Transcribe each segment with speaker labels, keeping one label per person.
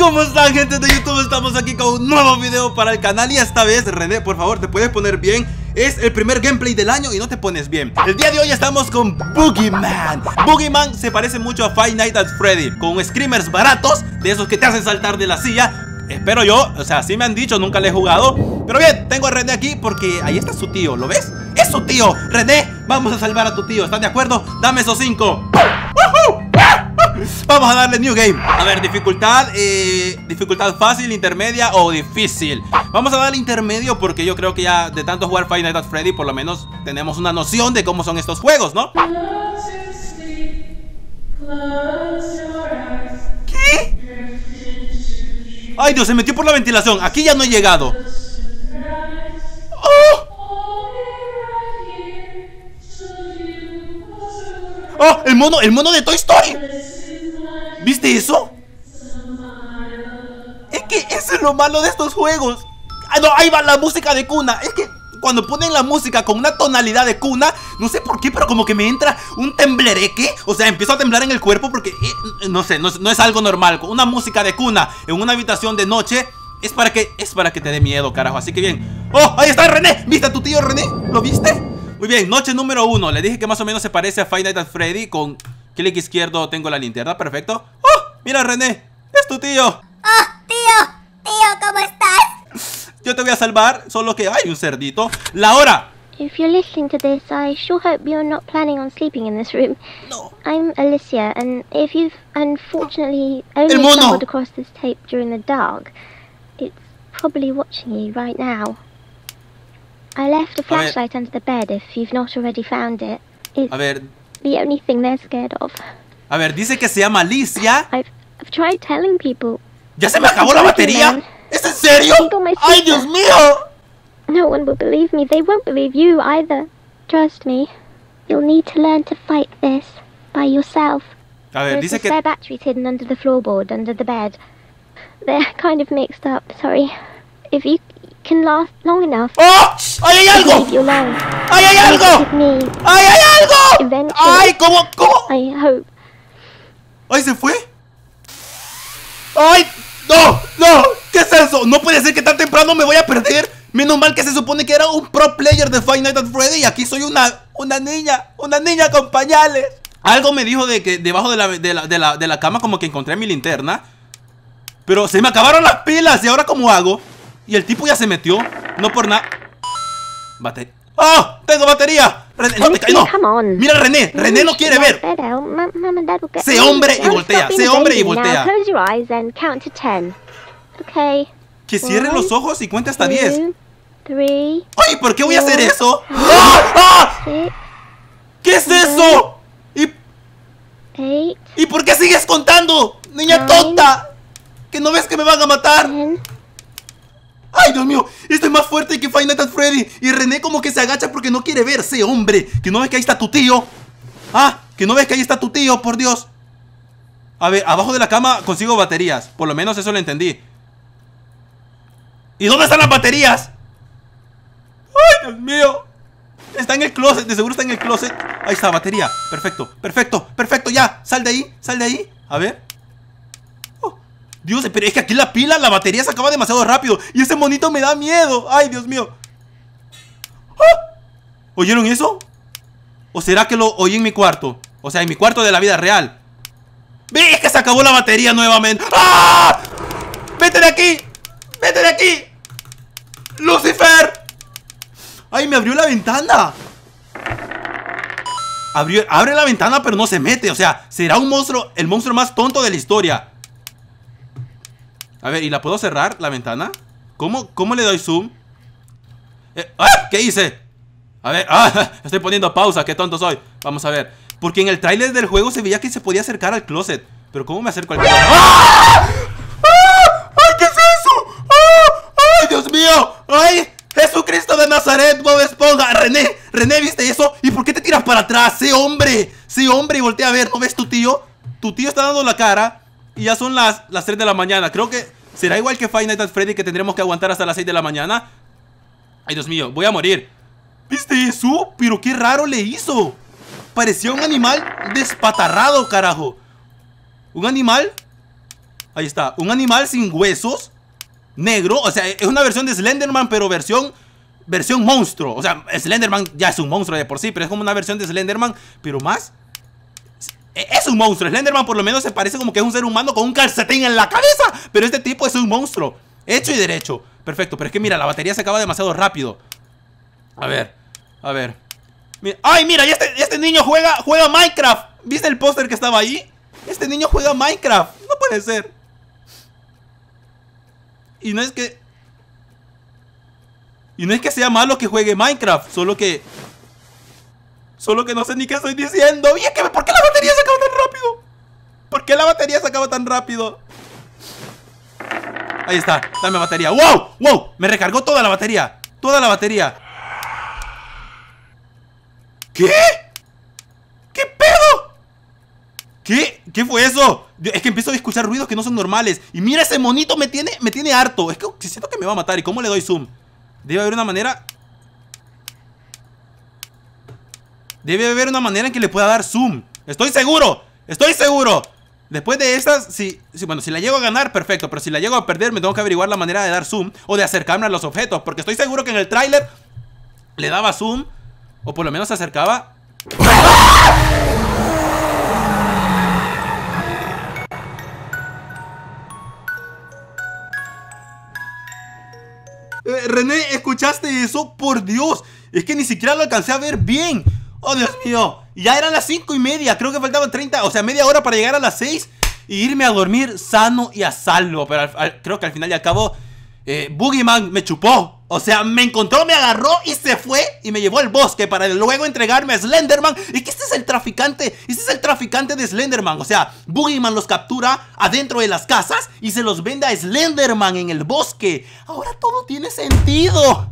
Speaker 1: ¿Cómo están, gente de YouTube? Estamos aquí con un nuevo video para el canal. Y esta vez, René, por favor, te puedes poner bien. Es el primer gameplay del año y no te pones bien. El día de hoy estamos con Boogeyman. Boogeyman se parece mucho a Five Nights at Freddy, con screamers baratos, de esos que te hacen saltar de la silla. Espero yo, o sea, sí me han dicho, nunca le he jugado. Pero bien, tengo a René aquí porque ahí está su tío, ¿lo ves? Es su tío. René, vamos a salvar a tu tío, ¿estás de acuerdo? Dame esos 5. Vamos a darle New Game. A ver, dificultad fácil, intermedia o difícil. Vamos a darle intermedio porque yo creo que ya de tanto jugar Five Nights at Freddy, por lo menos tenemos una noción de cómo son estos juegos, ¿no? ¿Qué? Ay, Dios, se metió por la ventilación. Aquí ya no he llegado. ¡Oh! ¡Oh! El mono de Toy Story. ¿Viste eso? Es que eso es lo malo de estos juegos. Ah, no, ahí va la música de cuna. Es que cuando ponen la música con una tonalidad de cuna, no sé por qué, pero como que me entra un temblereque. O sea, empiezo a temblar en el cuerpo porque, no sé, no es algo normal. Una música de cuna en una habitación de noche es para que te dé miedo, carajo. Así que bien. ¡Oh! Ahí está René. ¿Viste a tu tío René? ¿Lo viste? Muy bien, noche número 1. Le dije que más o menos se parece a Five Nights at Freddy. Con clic izquierdo tengo la linterna, perfecto. ¡Oh! Mira, René, es tu tío.
Speaker 2: ¡Oh, tío! ¿Cómo estás?
Speaker 1: Yo te voy a salvar, solo que hay un cerdito. ¡La hora!
Speaker 3: If you're listening to this, I sure hope you're not planning on sleeping in this room.
Speaker 1: No.
Speaker 3: I'm Alicia, and if you've unfortunately only
Speaker 1: mono.
Speaker 3: stumbled across this tape during the dark, it's probably watching you right now. I left a flashlight under the bed if you've not already found it. It's
Speaker 1: A ver,
Speaker 3: the only thing they're scared of.
Speaker 1: a ver, dice que se llama Alicia.
Speaker 3: I've tried telling people.
Speaker 1: ¿Ya se me acabó la batería? ¿Es en serio? ¡Ay, Dios mío!
Speaker 3: No one will believe me. They won't believe you either. Trust me. You'll need to learn to fight this by yourself.
Speaker 1: A ver,
Speaker 3: There's
Speaker 1: dice
Speaker 3: some spare
Speaker 1: que...
Speaker 3: batteries hidden under the floorboard, under the bed. They're kind of mixed up, sorry. If you can last long enough,
Speaker 1: ¡Oh! ¡Ay, hay algo!
Speaker 3: leave you alone.
Speaker 1: ¡Ay, hay algo!
Speaker 3: With me,
Speaker 1: ¡Ay, hay algo!
Speaker 3: eventually.
Speaker 1: ¡Ay, cómo!
Speaker 3: I hope.
Speaker 1: ¡Ay, se fue! ¡Ay! ¡No! ¡No! ¿Qué es eso? No puede ser que tan temprano me voy a perder. Menos mal que se supone que era un pro player de Five Nights at Freddy. Y aquí soy una niña con pañales. Algo me dijo de que debajo de la cama como que encontré mi linterna. Pero se me acabaron las pilas. ¿Y ahora cómo hago? Y el tipo ya se metió. No por nada. Batería. ¡Oh! ¡Tengo batería! René, no te caigas. No. Mira, René no quiere ver. Sé hombre y voltea. Sé hombre y voltea. Que cierre los ojos y cuente hasta 10.
Speaker 3: 3.
Speaker 1: ¡Ay! ¿Por qué voy a hacer eso? ¡Ah! ¡Ah! ¿Qué es eso? ¿Y por qué sigues contando? ¡Niña tonta! ¿Que no ves que me van a matar? ¡Ay, Dios mío! Esto es más fuerte que Five Nights at Freddy. Y René como que se agacha porque no quiere verse, hombre. Que no ves que ahí está tu tío. Ah, que no ves que ahí está tu tío, por Dios. A ver, abajo de la cama consigo baterías. Por lo menos eso lo entendí. ¿Y dónde están las baterías? ¡Ay, Dios mío! Está en el closet, de seguro está en el closet. Ahí está, batería. Perfecto, perfecto, perfecto, ya. Sal de ahí, sal de ahí. A ver. Dios, pero es que aquí la batería se acaba demasiado rápido. Y ese monito me da miedo. Ay, Dios mío. ¡Ah! ¿Oyeron eso? ¿O será que lo oí en mi cuarto? O sea, en mi cuarto de la vida real. ¡Ves que se acabó la batería nuevamente! ¡Ah! ¡Vete de aquí! ¡Vete de aquí! ¡Lucifer! ¡Ay, me abrió la ventana! Abre la ventana pero no se mete. O sea, será un monstruo, el monstruo más tonto de la historia. A ver, ¿y la puedo cerrar, la ventana? ¿Cómo le doy zoom? ¡Ah! ¿Qué hice? A ver, estoy poniendo pausa, qué tonto soy. Vamos a ver, porque en el tráiler del juego se veía que se podía acercar al closet. Pero ¿cómo me acerco al closet? ¡Ah! ¡Ah! ¡Ay, qué es eso! ¡Ah! ¡Ay, Dios mío! ¡Ay! ¡Jesucristo de Nazaret, Bob Esponja! René, ¿viste eso? ¿Y por qué te tiras para atrás? ¡Sé hombre! ¡Sé hombre! Y voltea a ver, ¿no ves tu tío? Tu tío está dando la cara. Y ya son las 3 de la mañana. Creo que será igual que Five Nights at Freddy, que tendremos que aguantar hasta las 6 de la mañana. Ay, Dios mío, voy a morir. ¿Viste eso? Pero qué raro le hizo. Parecía un animal despatarrado, carajo. Un animal Ahí está, un animal sin huesos, negro. O sea, es una versión de Slenderman, pero versión monstruo. O sea, Slenderman ya es un monstruo de por sí, pero es como una versión de Slenderman, pero más... Es un monstruo. Slenderman por lo menos se parece como que es un ser humano con un calcetín en la cabeza, pero este tipo es un monstruo, hecho y derecho. Perfecto, pero es que mira, la batería se acaba demasiado rápido. A ver. Mira. ¡Ay, mira! Este niño juega Minecraft. ¿Viste el póster que estaba ahí? Este niño juega Minecraft. No puede ser. Y no es que sea malo que juegue Minecraft, solo que no sé ni qué estoy diciendo. Y es que, ¿por qué la batería se acaba tan rápido? ¿Por qué la batería se acaba tan rápido? Ahí está, dame batería. ¡Wow! ¡Wow! Me recargó toda la batería. Toda la batería. ¿Qué? ¿Qué pedo? ¿Qué fue eso? Es que empiezo a escuchar ruidos que no son normales. Y mira, ese monito me tiene harto. Es que siento que me va a matar. ¿Y cómo le doy zoom? Debe haber una manera en que le pueda dar zoom. Estoy seguro. Después de estas, bueno, si la llego a ganar, perfecto. Pero si la llego a perder, me tengo que averiguar la manera de dar zoom o de acercarme a los objetos, porque estoy seguro que en el tráiler le daba zoom, o por lo menos se acercaba. René, ¿escuchaste eso? Por Dios, es que ni siquiera lo alcancé a ver bien. Oh, Dios mío. Ya eran las 5:30. Creo que faltaban 30, o sea, media hora para llegar a las 6 y irme a dormir sano y a salvo. Pero creo que al final y al cabo Boogeyman me chupó. O sea, me encontró, me agarró y se fue y me llevó al bosque para luego entregarme a Slenderman. Y que este es el traficante de Slenderman. O sea, Boogeyman los captura adentro de las casas y se los vende a Slenderman en el bosque. Ahora todo tiene sentido.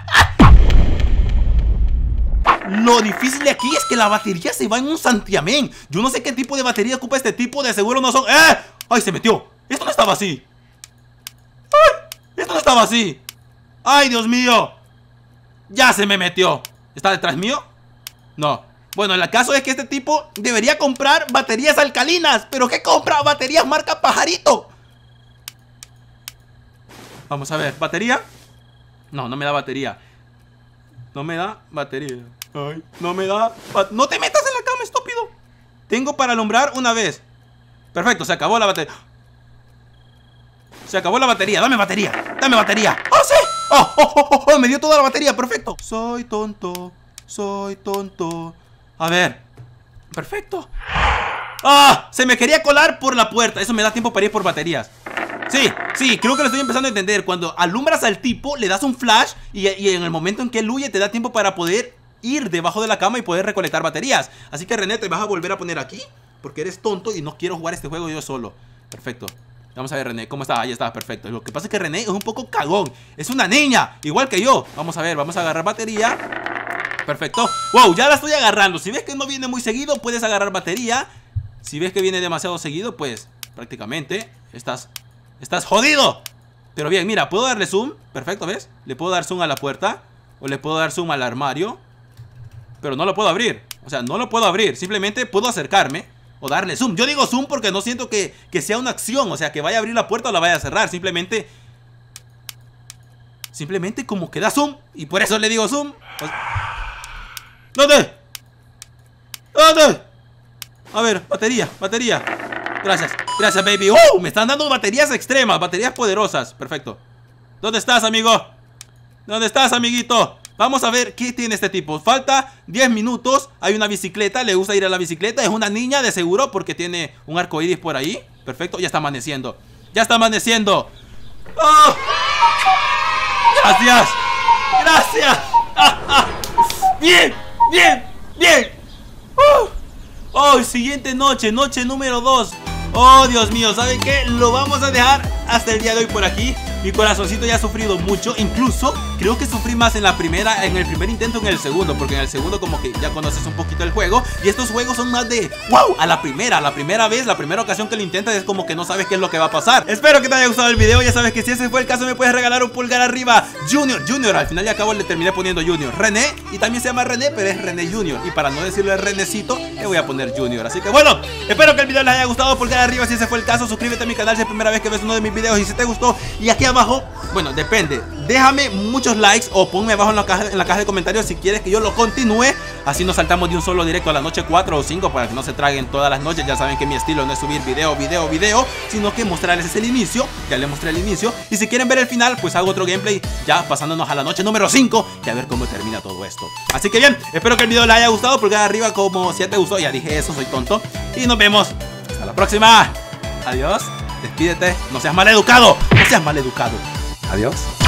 Speaker 1: Lo difícil de aquí es que la batería se va en un santiamén. Yo no sé qué tipo de batería ocupa este tipo. De seguro no son... ¡Ay, se metió! Esto no estaba así. Esto no estaba así. ¡Ay, Dios mío! Ya se me metió. ¿Está detrás mío? No. Bueno, el caso es que este tipo debería comprar baterías alcalinas. ¿Pero qué compra? Baterías marca Pajarito. Vamos a ver, ¿batería? No, no me da batería. No me da batería. Ay, no me da... No te metas en la cama, estúpido. Tengo para alumbrar una vez. Perfecto, se acabó la batería. Se acabó la batería, dame batería. Dame batería. ¡Oh, sí! ¡Oh! Me dio toda la batería, perfecto. Soy tonto. A ver. Perfecto. ¡Ah! Se me quería colar por la puerta. Eso me da tiempo para ir por baterías. Sí, creo que lo estoy empezando a entender. Cuando alumbras al tipo, le das un flash y en el momento en que él huye te da tiempo para poder ir debajo de la cama y poder recolectar baterías. Así que, René, te vas a volver a poner aquí porque eres tonto y no quiero jugar este juego yo solo. Perfecto. Vamos a ver, René, ¿cómo está? Ahí está, perfecto. Lo que pasa es que René es un poco cagón. Es una niña, igual que yo. Vamos a ver, vamos a agarrar batería. Perfecto. Wow, ya la estoy agarrando. Si ves que no viene muy seguido, puedes agarrar batería. Si ves que viene demasiado seguido, pues prácticamente estás jodido. Pero bien, mira, puedo darle zoom. Perfecto, ¿ves? Le puedo dar zoom a la puerta o le puedo dar zoom al armario, pero no lo puedo abrir. O sea, no lo puedo abrir. Simplemente puedo acercarme o darle zoom. Yo digo zoom porque no siento que sea una acción. O sea, que vaya a abrir la puerta o la vaya a cerrar. Simplemente como que da zoom. Y por eso le digo zoom. ¿Dónde? A ver, batería. Gracias, baby. Me están dando baterías extremas, baterías poderosas. Perfecto. ¿Dónde estás, amigo? ¿Dónde estás, amiguito? Vamos a ver qué tiene este tipo. Falta 10 minutos. Hay una bicicleta, le gusta ir a la bicicleta. Es una niña de seguro porque tiene un arco iris por ahí. Perfecto, ya está amaneciendo. ¡Oh! Gracias. Bien. Oh, siguiente noche número 2. Oh, Dios mío, ¿saben qué? Lo vamos a dejar hasta el día de hoy por aquí. Mi corazoncito ya ha sufrido mucho. Incluso creo que sufrí más en el primer intento que en el segundo, porque en el segundo como que ya conoces un poquito el juego. Y estos juegos son más de wow, a la primera vez, la primera ocasión que lo intentas es como que no sabes qué es lo que va a pasar. Espero que te haya gustado el video. Ya sabes que si ese fue el caso me puedes regalar un pulgar arriba. Junior, al final y al cabo le terminé poniendo Junior. René, y también se llama René, pero es René Junior. Y para no decirle Renecito, le voy a poner Junior. Así que bueno, espero que el video les haya gustado. Pulgar arriba si ese fue el caso. Suscríbete a mi canal si es la primera vez que ves uno de mis videos y si te gustó. Y aquí abajo, bueno, depende, déjame muchos likes o ponme abajo en la caja de comentarios si quieres que yo lo continúe. Así nos saltamos de un solo directo a la noche 4 o 5 para que no se traguen todas las noches. Ya saben que mi estilo no es subir video, sino que mostrarles ese el inicio. Ya les mostré el inicio. Y si quieren ver el final, pues hago otro gameplay ya pasándonos a la noche número 5 y a ver cómo termina todo esto. Así que bien, espero que el video les haya gustado. Pulgar arriba como si ya te gustó. Ya dije eso, soy tonto. Y nos vemos hasta la próxima. Adiós. Despídete. No seas maleducado. Adiós.